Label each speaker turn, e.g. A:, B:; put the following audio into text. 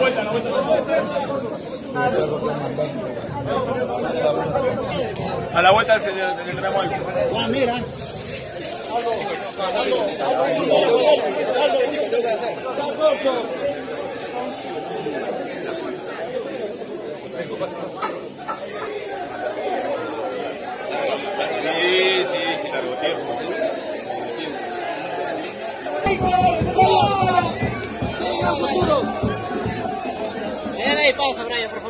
A: A la vuelta se le tenemos algo.
B: Ah, mira.
A: Sí, largo tiempo.
C: Ahí, pausa, Brian, por favor.